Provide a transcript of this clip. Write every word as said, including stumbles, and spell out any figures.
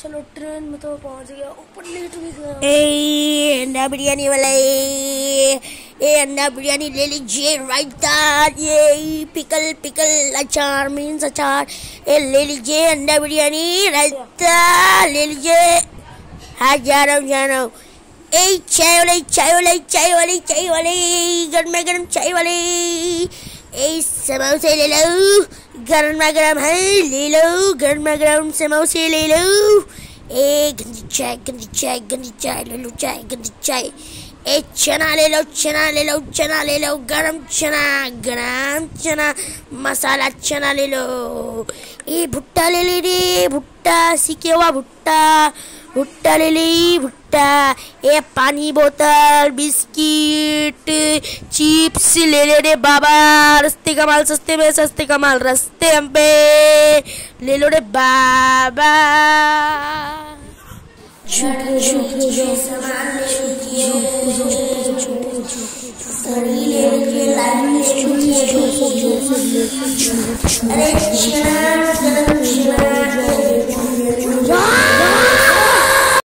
चलो ट्रेन में तो पहुंच गया, ऊपर लेट भी गया। ए अंडा बिरयानी वाला, ए अंडा बिरयानी ले लीजिए, रायता, ये पिकल पिकल अचार मीन्स अचार, ए ले लीजिए अंडा बिरयानी रायता ले लीजिए। हाँ जा रहा हूँ जा रहा हूँ। ए चाय वाले चाय वाले चाय वाले चाय वाले गर्मा गर्म चाय वाले, ए समोसे ले लो गर्मा गर्म है, ले लो गर्मा गर्म समोसे ले लो। ए गंदी चाय गंदी चाय गंदी चाय ले लो, चाय गंदी चाय। ए चना ले लो चना ले लो चना ले लो, गरम चना गरम चना मसाला चना ले लो। ए भुट्टा ले ले रे, भुट्टा सीखे हुआ भुट्टा, भुट्टा ले ली भुट्टा। ए पानी बोतल बिस्किट चिप्स ले ले रे बाबा, रस्ते का माल सस्ते में, सस्ते का माल रस्ते हम पे ले लो रे बाबा। अरे